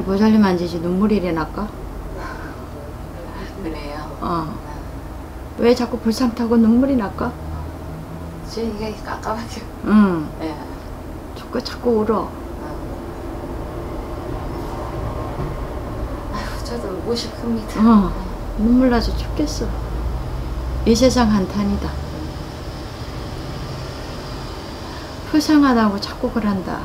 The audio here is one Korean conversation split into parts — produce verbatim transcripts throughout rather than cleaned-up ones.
보살님 만지지 눈물이 일어날까? 그래요? 어. 왜 자꾸 불상 타고 눈물이 날까? 저 이게 깜깜하게. 응. 예. 자꾸 자꾸 울어. 아휴, 저도 울고 싶습니다. 어. 눈물 나서 죽겠어. 이 세상 한탄이다. 불쌍하다고 자꾸 그런다.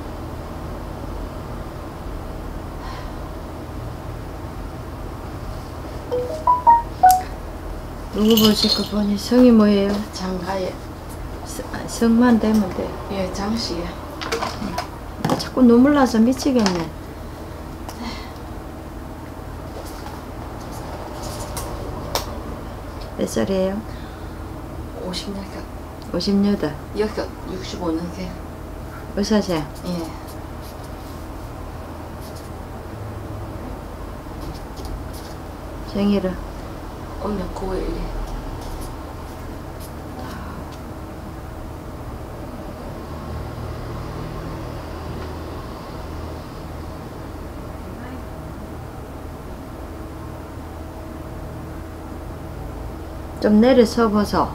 누구 보실 거 보니 성이 뭐예요? 장가에. 성만 되면 돼. 예, 장씨에. 나 자꾸 눈물 나서 미치겠네. 몇 살이에요? 오십 년, 오십여덟. 여기 육십오 년생. 의사생. 예. 생일은? 오늘 구월일에. 좀 내려서 보소.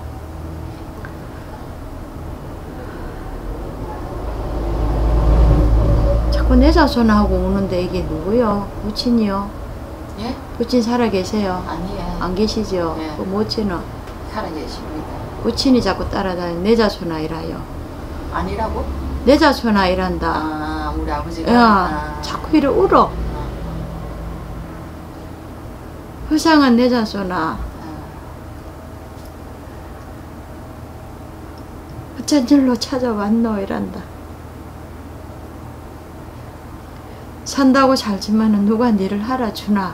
자꾸 내 자손하고 우는데 이게 누구요? 부친이요? 예? 부친 살아 계세요? 아니에요. 안 계시죠? 예. 그 모친은? 살아계십니다. 부친이 자꾸 따라다니 내 자손 아이라요. 아니라고? 내 자손 아이란다. 아, 우리 아버지가. 야, 아. 자꾸 이래 울어. 불쌍한 내 자손아. 어쩐 일로 찾아왔노 이란다. 산다고 살지만은 누가 니를 알아주나.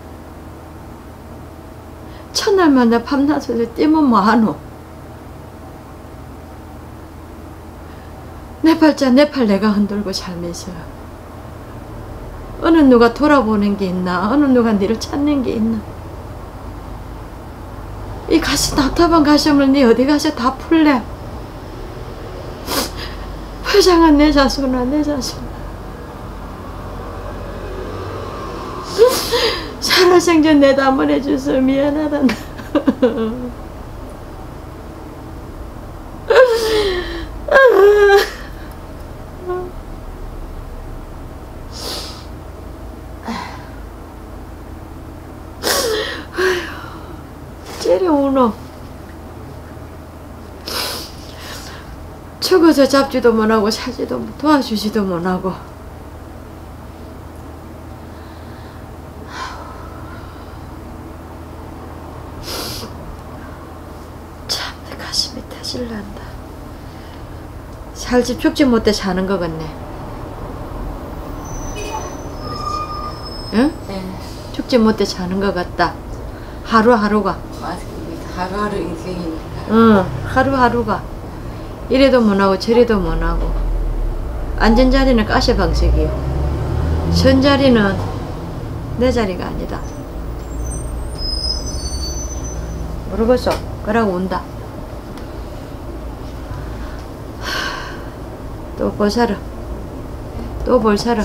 첫날만 내 밤낮으로 뛰면 뭐하노. 내 팔자 내 팔 내가 흔들고 살면서 어느 누가 돌아보는 게 있나. 어느 누가 니를 찾는 게 있나. 이 가시 답답한 가슴을 니 어디 가서 다 풀래. 불쌍한 내 자손아 내 자손아. 살아생전 내 담원해줘서 미안하다. 째려 우노. 죽어서 잡지도 못하고 살지도 도와주지도 못하고. 참 내 가슴이 터질란다. 살지 죽지 못해 사는 거 같네. 응? 네. 죽지 못해 사는 거 같다. 하루하루가. 맞습니다. 하루하루 인생이니까. 응, 하루하루가. 이래도 못하고 저래도 못하고. 앉은 자리는 가시방석이요. 선 자리는 내 자리가 아니다. 모르겠어. 그러고 운다. 또 볼 사람. 또 볼 사람.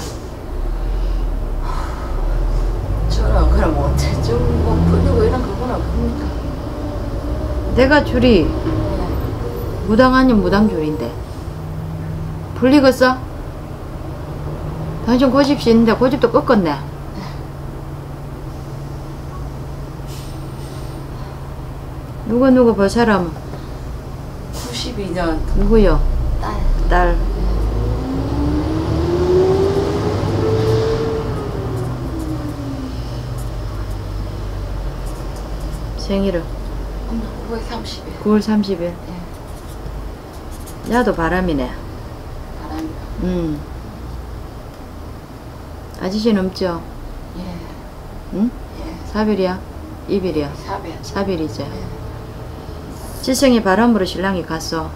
저는 그럼 어째 좀뭐 풀리고 이런 그건 없습니까? 내가 줄이 네. 무당 아닌 무당 줄인데 풀리겠어? 당신 고집이 있는데 고집도 꺾었네. 누구 누구 볼 사람은? 구십이 년 누구요? 딸. 딸. 생일은? 구월 삼십일. 구월 삼십일. 예. 야도 바람이네. 바람. 음. 아저씨는 없죠? 예. 응? 예. 사별이야? 이별이야? 사별. 사별이지. 예. 지성이 바람으로 신랑이 갔어.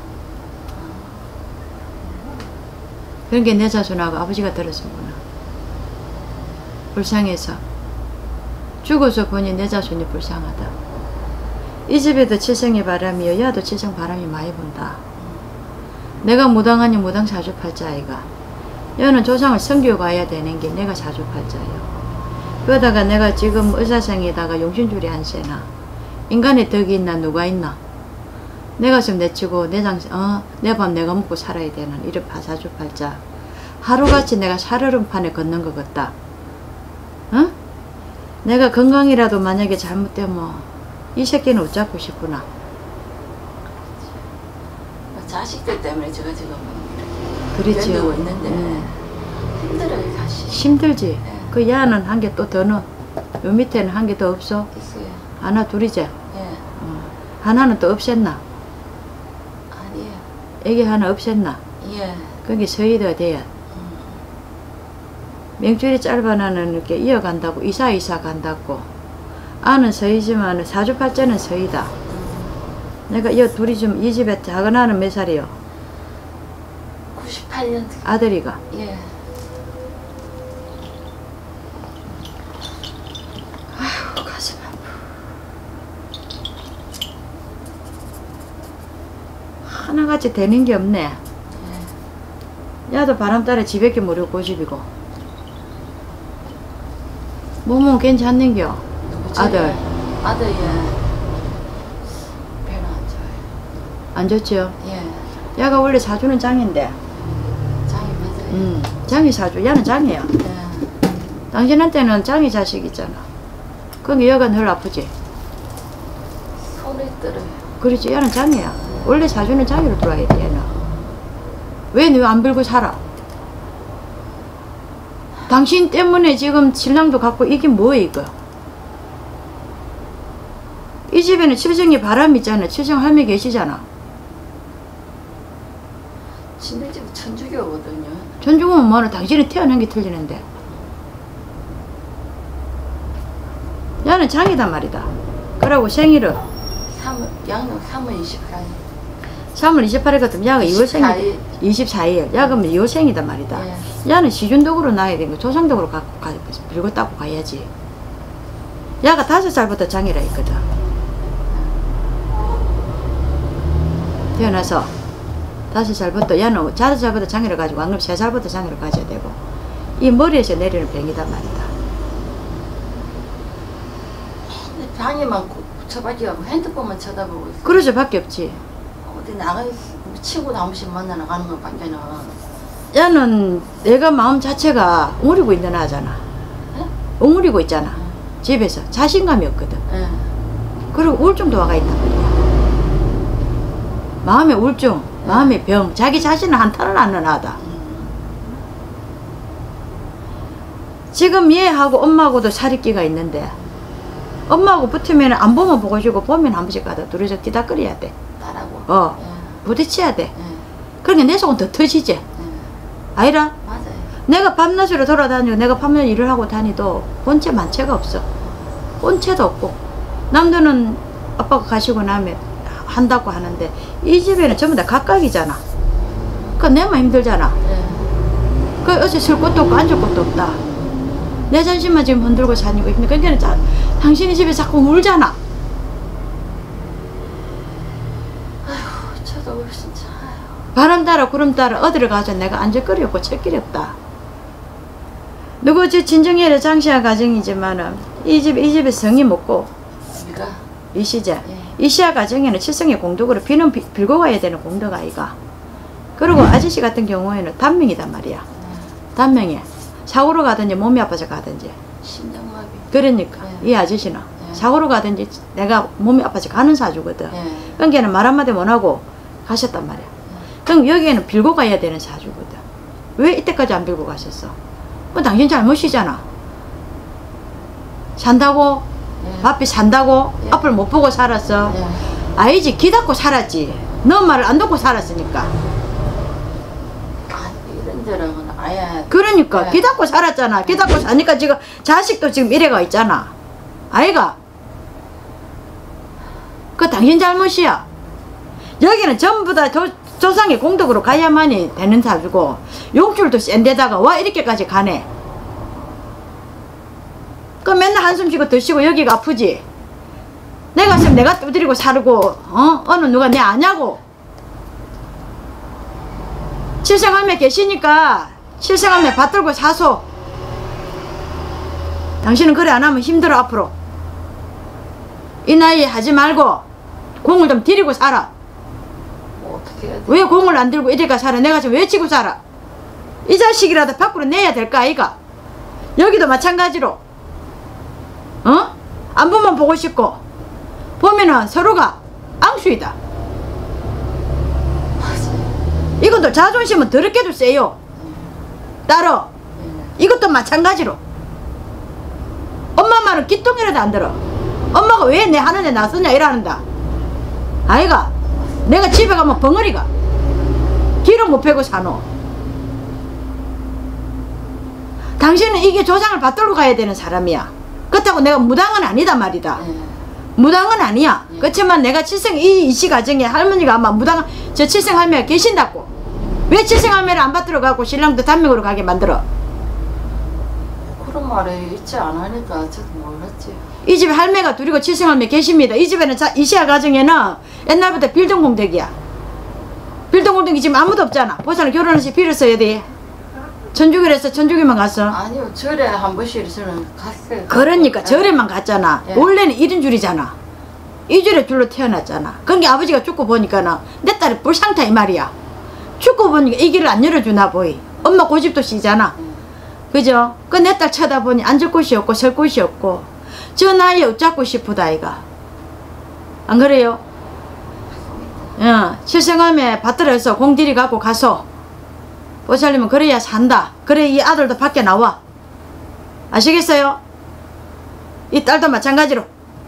그런 게 내 자손하고 아버지가 들었었구나. 불쌍해서. 죽어서 보니 내 자손이 불쌍하다. 이 집에도 칠성의 바람이여. 야도 칠성 바람이 많이 분다. 내가 무당 아니 무당 사주팔자 아이가. 여는 조상을 섬기고 가야 되는 게 내가 사주팔자예요. 그러다가 내가 지금 의사생에다가 용신줄이 안 세나. 인간의 덕이 있나 누가 있나. 내가 좀 내치고 내 장생 어, 내 밥 내가 먹고 살아야 되는 이런 사주팔자. 하루같이 내가 살얼음판에 걷는 것 같다. 어? 내가 건강이라도 만약에 잘못되면 이 새끼는 어쩌고 싶구나. 자식들 때문에 제가 지금 그렇죠. 견디고 있는데 네. 힘들어요 사실. 힘들지. 네. 그 야는 한 개 또 더 넣어. 요 밑에는 한 개 더 없어. 있어요. 하나 둘이지. 예. 어. 하나는 또 없앴나. 아니에요. 애기 하나 없앴나. 예. 그게 서희도 돼야. 음. 명줄이 짧아 나는 이렇게 이어간다고 이사 이사 간다고. 아는 서희지만 사주팔자는 서희다. 음. 내가 이 둘이 좀 이 집에 작은 아는 몇 살이요? 구십팔 년. 아들이가. 예. 아휴 가슴 아파. 하나같이 되는 게 없네. 예. 야도 바람 따라 집에게 무려 고집이고. 몸은 괜찮는겨? 누구죠? 아들. 예. 아들 예. 별로 안 좋아요. 안 좋지요? 예. 야가 원래 사주는 장인데. 장이 맞아요. 음, 장이 사주. 야는 장이야. 예. 당신한테는 장이 자식 있잖아. 그게 여가 늘 아프지? 손에 들어요. 그렇지. 야는 장이야. 원래 사주는 장이로 들어와야 돼. 얘는. 왜 너 안 빌고 살아? 당신 때문에 지금 신랑도 갖고 이게 뭐야 이거? 이 집에는 칠성이 바람이 있잖아. 칠성 할매 계시잖아. 친네 집이 천주교거든요. 전중은 뭐는 당신이 태어난 게 틀리는데. 야는 장이단 말이다. 그러고 생일은 삼월 양력 삼월 이십팔 일. 삼월 이십팔일 같으면 야가 이월 이십사 일. 생일 이십사일. 야 그러면 이월 생이단 말이다. 예. 야는 시준덕으로 나야 되는 거 조상덕으로 갖고 가, 빌고 닦고 가야지. 야가 다섯 살부터 장이라 했거든. 태어나서 다섯 살부터 야는 다섯 살부터 장이라 가지고 안 그러면 세 살부터 장이라 가져야 되고 이 머리에서 내리는 병이단 말이다. 근데 방에만 붙여박기하고 핸드폰만 쳐다보고 있어. 그러죠 밖에 없지. 어디 나가 친구 한 번씩 만나 나가는 것밖에는. 야는 내가 마음 자체가 웅그리고 있는 아잖아. 예? 웅그리고 있잖아. 집에서 자신감이 없거든. 예. 그리고 우울증도 와가 있단 말이야. 마음의 우울증, 마음의 병, 자기 자신을 한탄을 않는 아다. 지금 얘하고 엄마하고도 살이끼가 있는데 엄마하고 붙으면 안 보면 보고 싶고 보면 한 번씩 가다 둘이서 뒤닥거려야 돼. 딸하고. 어, 예. 부딪혀야 돼. 예. 그러니까 내 속은 더 터지지. 예. 아이라? 맞아요. 내가 밤낮으로 돌아다니고 내가 밤낮 일을 하고 다니도 본체 만체가 없어. 본체도 없고 남들은 아빠가 가시고 나면 한다고 하는데 이 집에는 전부 다 각각이잖아. 그 내만 힘들잖아. 예. 그 어째 쓸 것도 없고 앉을 것도 없다. 내 자신만 지금 흔들고 사니고 힘들어. 그러니까 자, 당신이 집에 자꾸 울잖아. 아휴, 저도 진짜. 바람 따라 구름 따라 어디를 가서 내가 앉을 거리 없고 칠 길이 없다. 누구 저 진정열의 장시아 가정이지만은 이 집 이 집에 성이 먹고 우리가 이 시제 예. 이 시아 가정에는 칠성의 공덕으로 비는 비, 빌고 가야 되는 공덕 아이가. 그리고 아저씨 같은 경우에는 단명이단 말이야. 예. 단명에 사고로 가든지 몸이 아파서 가든지. 심장마비. 그러니까 예. 이 아저씨는 예. 사고로 가든지 내가 몸이 아파서 가는 사주거든. 예. 그러니까 말 한마디 못하고 가셨단 말이야. 그럼 여기에는 빌고 가야 되는 사주거든. 왜 이때까지 안 빌고 가셨어? 그건 당신 잘못이잖아. 산다고? 예. 밥비 산다고? 예. 앞을 못 보고 살았어? 예. 아니지. 기 닫고 살았지. 너 말을 안 듣고 살았으니까. 아, 이런 데랑은 아예. 그러니까 예. 기 닫고 살았잖아. 기 닫고 사니까 지금 자식도 지금 이래가 있잖아. 아이가? 그 당신 잘못이야. 여기는 전부 다 조, 조상의 공덕으로 가야만이 되는 사주고 용줄도 센 데다가 와 이렇게까지 가네. 그 맨날 한숨 쉬고 더 쉬고 여기가 아프지. 내가 있으면 내가 두드리고 살고 어? 어느 누가 내 아냐고. 칠성할매 계시니까 실생활에 받들고 사소. 당신은 그래 안 하면 힘들어 앞으로. 이 나이에 하지 말고 공을 좀 들이고 살아. 뭐 어떻게 해야 돼? 왜 공을 안 들고 이래가 살아? 내가 지금 왜 치고 살아? 이 자식이라도 밖으로 내야 될까 아이가? 여기도 마찬가지로 어? 안 보면 보고 싶고 보면은 서로가 앙수이다. 이것도 자존심은 더럽게도 세요. 따로 이것도 마찬가지로 엄마 말은 기똥이라도 안 들어. 엄마가 왜 내 하는데 나서냐 이러는다. 아이가 내가 집에 가면 벙어리가 기름 못 패고 사노. 당신은 이게 조상을 받들고 가야 되는 사람이야. 그렇다고 내가 무당은 아니다 말이다. 네. 무당은 아니야. 네. 그렇지만 내가 칠생 이 이시 가정에 할머니가 아마 무당 저 칠생 할매가 계신다고. 왜 칠생 할매를 안 받들어 가고 신랑도 단명으로 가게 만들어? 그런 말이 있지 않으니까 저도 몰랐지. 이 집에 할매가 둘이고 칠생 할매 계십니다. 이 집에는 자, 이시아 가정에는 옛날부터 빌동공덕이야. 빌동공덕이 지금 아무도 없잖아. 보살은 결혼해서 빌을 써야 돼. 천주교를 해서 천주교만 갔어. 아니요, 절에 한 번씩 저는 갔어요. 그러니까 네. 절에만 갔잖아. 예. 원래는 이런 줄이잖아. 이 줄에 줄로 태어났잖아. 그러니까 아버지가 죽고 보니까는 내 딸이 불상타 이 말이야. 죽고 보니까 이 길을 안 열어주나 보이. 엄마 고집도 씨잖아. 음. 그죠? 그 내 딸 쳐다보니 앉을 곳이 없고 설 곳이 없고 저 나이에 어쩌고 싶다 아이가. 안 그래요? 어, 칠생함에 받들어서 공들이 갖고 가서 보살님은 그래야 산다. 그래 이 아들도 밖에 나와. 아시겠어요? 이 딸도 마찬가지로.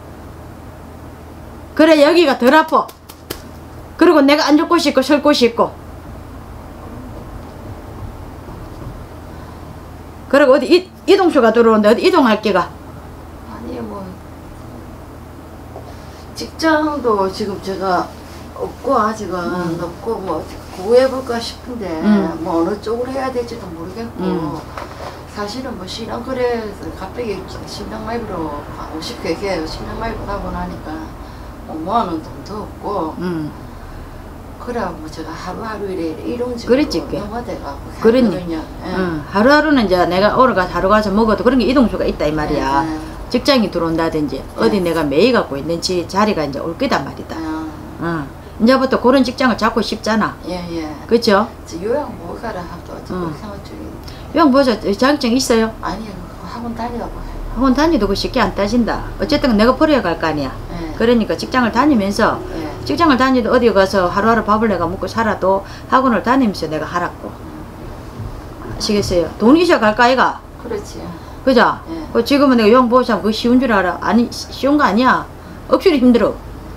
그래 여기가 덜 아파. 그리고 내가 앉을 곳이 있고 설 곳이 있고. 그리고 어디 이, 이동수가 들어오는데 어디 이동할 게가. 아니 뭐 직장도 지금 제가 없고 아직은 음. 없고 뭐 구해볼까 싶은데 음. 뭐 어느 쪽으로 해야 될지도 모르겠고 음. 사실은 뭐 신랑 그래서 갑자기 신랑 말고로 가고 싶게 얘기해요. 신랑 말고 가고 나니까 뭐 모아놓은 돈도 없고 음. 그래 뭐 제가 하루하루 이래 이런 그랬지, 식으로 꽤. 넘어돼가고 그러니. 했거든요. 예. 응. 하루하루는 이제 내가 오늘 가서 하루 가서 먹어도 그런 게 이동수가 있다 이 말이야. 예, 예. 직장이 들어온다든지 어디 내가 매일 갖고 있는지 자리가 이제 올 거단 말이다. 아, 응. 이제부터 그런 직장을 잡고 싶잖아. 예, 예. 그쵸? 저 요양 뭐 가라 하도 저 응. 생각 중에 형 보자 자격증 있어요? 아니 학원 다니라고 해. 학원 다니도 그 쉽게 안 따진다. 어쨌든 내가 버려야 갈 거 아니야. 예. 그러니까 직장을 다니면서 예. 직장을 다니도 어디 가서 하루하루 밥을 내가 먹고 살아도 학원을 다니면서 내가 하라고. 아시겠어요? 돈이 있어야 갈까 아이가? 그렇지. 그죠? 예. 그 지금은 내가 요양 보호사면 그거 쉬운 줄 알아. 아니 쉬운 거 아니야. 억수로 힘들어.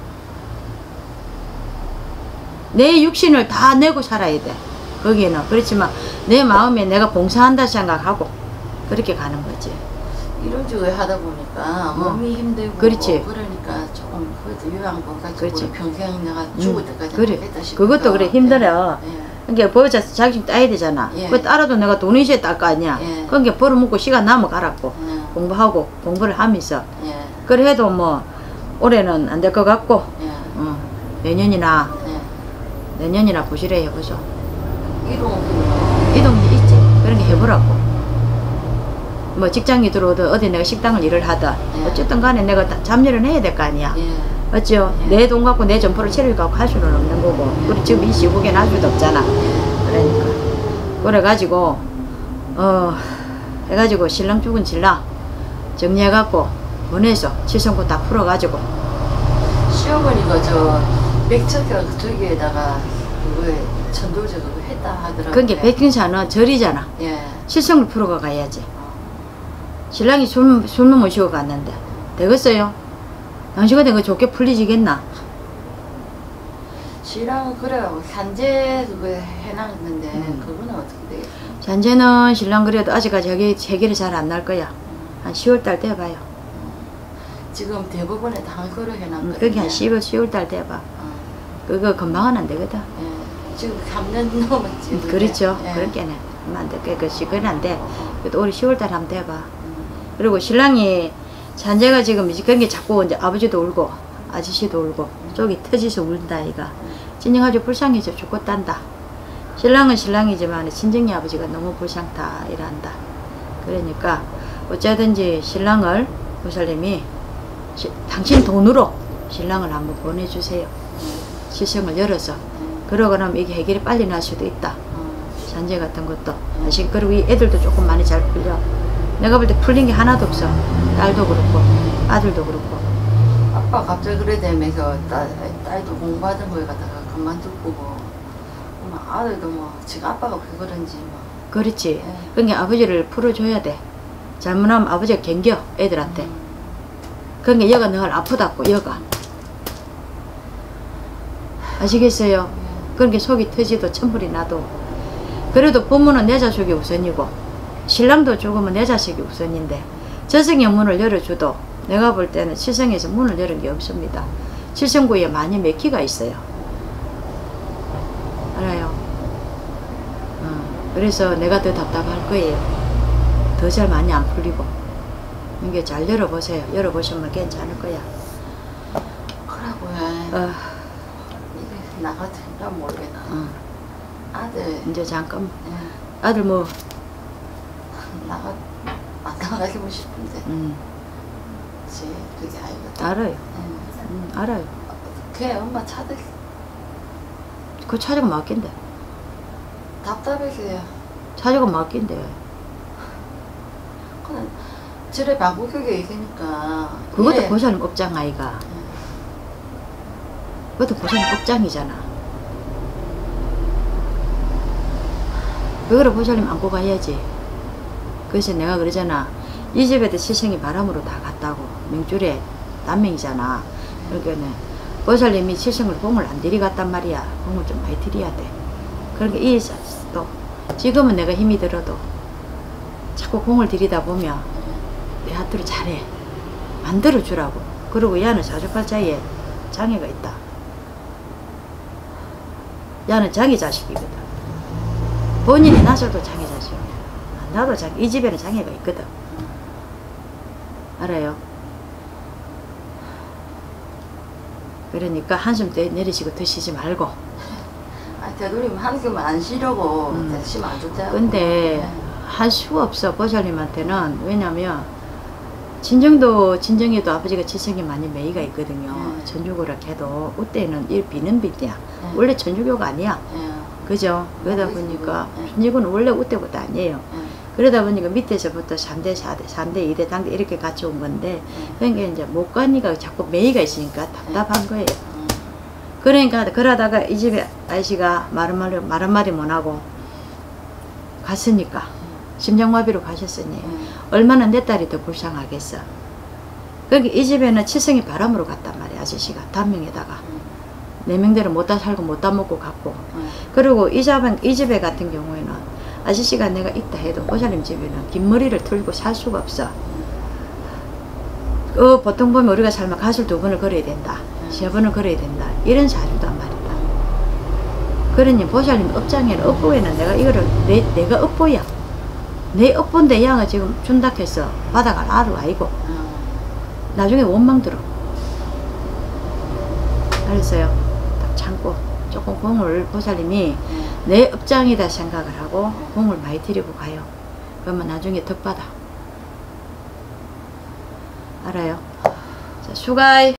내 육신을 다 내고 살아야 돼. 거기에는. 그렇지만 내 마음에 내가 봉사한다 생각하고 그렇게 가는 거지. 이런 식으로 하다 보니까 몸이 힘들고 그렇지. 그러니까 조금 그래도 요양보 가지고 그렇지. 평생 내가 죽을 때까지 그래. 하겠다 싶어서. 그것도 그래 힘들어. 예. 그러니까 보호자 자격증 따야 되잖아. 예. 그거 따라도 내가 돈이 있어야 딸 거 아니야. 예. 그러니까 벌어먹고 시간 남아 가라고. 예. 공부하고 공부를 하면서. 예. 그래 해도 뭐 올해는 안 될 것 같고 예. 어, 내년이나 예. 내년이나 보시래 해보죠. 이동 이동이 있지. 그런 게 해보라고. 뭐 직장이 들어오든 어디 내가 식당을 일을 하든 예. 어쨌든 간에 내가 다 잡일은 해야 될 거 아니야. 예. 맞죠? 예. 내 돈 갖고 내 점포를 체를 갖고 할 수는 없는 거고. 그리고 지금 이 시국에는 할 수도 없잖아. 그러니까. 그래가지고 어 해가지고 신랑 죽은 신랑 정리해갖고 보내서 칠성구 다 풀어가지고 시어머니가 저 백척경 저기에다가 그거 천도제 그거 했다 하더라고요. 그게 백hin사는 절이잖아. 예. 칠성을 풀어가 가야지. 신랑이 술, 술만 모시고 갔는데 되겠어요? 당신 같은 거 좋게 풀리지겠나? 신랑 그래요. 산재 그거 해놨는데 음. 그거는 어떻게 되겠어요? 잔재는 신랑 그래도 아직까지 해결, 해결이 잘 안 날 거야. 한 시월달 돼봐요. 지금 대부분에 다 그거 해놨거든요. 음, 그게 한 십월, 시월달 돼봐. 어. 그거 금방은 안 되거든. 예. 지금 삼 년 넘었지. 음, 그게. 그렇죠. 예. 그렇게는. 하면 안 돼. 그 시간은 안 돼. 그래도 올해 시월달 한번 돼봐. 음. 그리고 신랑이 잔재가 지금 이제 그런 게 자꾸 이제 아버지도 울고 아저씨도 울고 쪽이 터지서 울다 이가 찐영아주 불쌍해서 죽겠단다. 신랑은 신랑이지만 친정이 아버지가 너무 불쌍다 이란다. 그러니까 어쩌든지 신랑을 보살님이 시, 당신 돈으로 신랑을 한번 보내주세요. 시성을 열어서. 그러고 나면 이게 해결이 빨리 날 수도 있다. 산재 같은 것도. 사실 그리고 이 애들도 조금 많이 잘 풀려. 내가 볼 때 풀린 게 하나도 없어. 딸도 그렇고 아들도 그렇고. 아빠 갑자기 그래 되면서 딸, 딸도 공부하던 거에 갖다가 그만두고 뭐 아들도 뭐 지금 아빠가 왜 그런지 뭐. 그렇지. 네. 그러니까 아버지를 풀어줘야 돼. 잘못하면 아버지가 견뎌 애들한테. 그러니까 여가 늘 아프다고 여가. 아시겠어요? 그러니까 속이 터지도 천불이 나도. 그래도 부모는 내 자식이 우선이고 신랑도 죽으면 내 자식이 우선인데 저승의 문을 열어줘도 내가 볼 때는 칠성에서 문을 열은 게 없습니다. 칠성구에 많이 맥히가 있어요. 알아요? 어, 그래서 내가 더 답답할 거예요. 더 잘 많이 안 풀리고. 이게 잘 열어보세요. 열어보시면 괜찮을 거야. 그러고요. 어, 이게 나가든가 모르겠나. 어. 아들 이제 잠깐. 예, 아들 뭐 나가 안 나가고 싶은데 음, 제 그게 아니거든. 알아요. 예. 음, 알아요. 걔 엄마 차들 그 차주가 맡긴대. 답답해서요. 차주가 맡긴대. 그냥 저래 방구격에 얘기니까 그것도 이래. 보살님 업장 아이가. 그것도 보살님 업장이잖아. 그거를 보살님 안고 가야지. 그래서 내가 그러잖아. 이 집에도 시생이 바람으로 다 갔다고. 명줄에 남명이잖아. 그러니까 보살님이 시생을 공을 안 들이갔단 말이야. 공을 좀 많이 들여야 돼. 그러니까 이 또 지금은 내가 힘이 들어도 자꾸 공을 들이다 보면 내 하트를 잘해. 만들어주라고. 그리고 야는 사주팔자에 장애가 있다. 야는 장애 자식이거든. 본인이 나서도 장애 자식이야. 나도 장애, 이 집에는 장애가 있거든. 알아요? 그러니까 한숨 때 내리시고 드시지 말고. 아, 되도록이면 한숨 안 쉬려고 음. 대시면 안 좋다고. 근데 할 수가 없어. 보살님한테는. 왜냐면 진정도 진정에도 아버지가 지성이 많이 매이가 있거든요. 네. 천주교라 해도 그때는 일 비는 빛이야. 네. 원래 천주교가 아니야. 예. 그죠? 그러다 알고 보니까 있습니다. 네. 천주교는 원래 그때부터 아니에요. 예. 그러다 보니까 밑에서부터 삼 대, 사 대, 삼 대, 이 대, 당대 이렇게 같이 온 건데 그러니까 이제 못 가니까 자꾸 매이가 있으니까 답답한 거예요. 음. 그러니까 그러다가 이 집에 아저씨가 말 한마디, 말 한마디 못하고 갔으니까 심장마비로 가셨으니 음. 얼마나 내 딸이 더 불쌍하겠어. 그러니까 이 집에는 칠성이 바람으로 갔단 말이야. 아저씨가 단명에다가 네 명대로 못다 살고 못다 먹고 갔고. 음. 그리고 이, 집은, 이 집에 같은 경우에는 아저씨가 내가 있다 해도 보살님 집에는 긴 머리를 틀고 살 수가 없어. 어, 보통 보면 우리가 살면 갓을 두 번을 걸어야 된다. 세 번을 걸어야 된다. 이런 사주단 말이다. 그러니 보살님 업장에는 업보에는 내가 이거를 내, 내가 업보야. 내 업보인데 양을 지금 준다 해서 받아갈 아루 아이고. 음. 나중에 원망 들어. 알았어요? 딱 참고 조금 공을 보살님이 예. 내 업장이다 생각을 하고 공을 많이 들이고 가요. 그러면 나중에 덕받아. 알아요? 자, 수고해.